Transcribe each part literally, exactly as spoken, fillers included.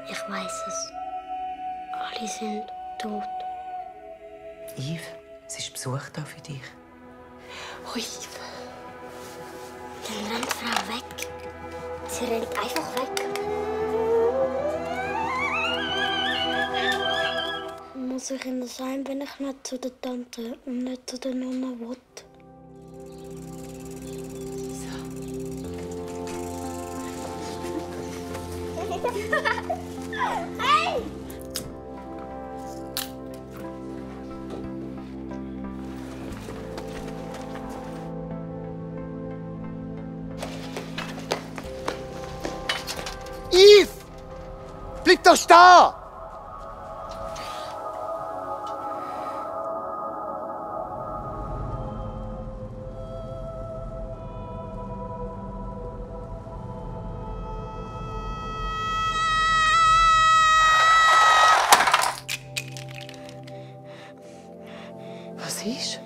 Ich weiß es. Alle sind tot. Yves, es ist Besuch da für dich. Oh, Yves. Dann rennt die Frau weg. Sie rennt einfach weg. Muss ich in das Heim, wenn ich nicht zu der Tante und nicht zu der Nonna will? Hey! Yves! Bleib doch stehen! Was ist?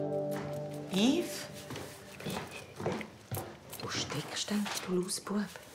Yves? Wo steckst denn du, Lausbub?